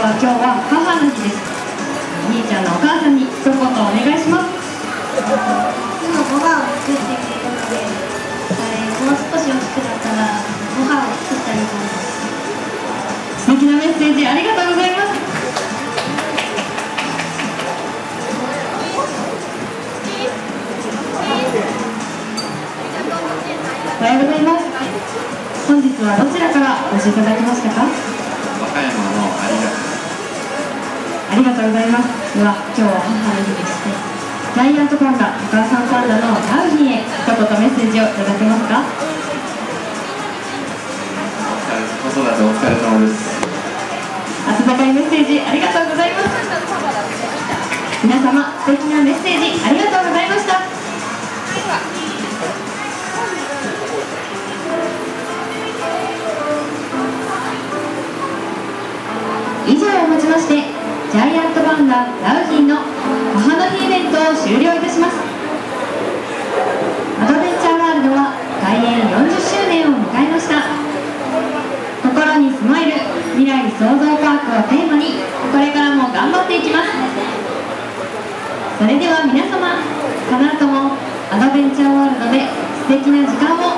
は今日は母の日です。お兄ちゃんのお母さんに一言お願いします。 今ご飯を作ってくれるので、もう少し大きくなったらご飯を作ってあげたいです。 素敵なメッセージありがとうございます。おはようございます。本日はどちらからお越しいただきましたか？ 和歌山のありがとうございます。では今日は母の日でして、ジャイアントパンダ、お母さんパンダのラウヒンへ一言メッセージをいただけますか？ 子育てお疲れ様です。 温かいメッセージありがとうございます。皆様素敵なメッセージありがとうございました。以上をもちまして、ジャイアントパンダラウヒンの母の日イベントを終了いたします。アドベンチャーワールドは開園40周年を迎えました。心にスマイル未来創造パークをテーマに、これからも頑張っていきます。それでは皆様、この後もアドベンチャーワールドで素敵な時間を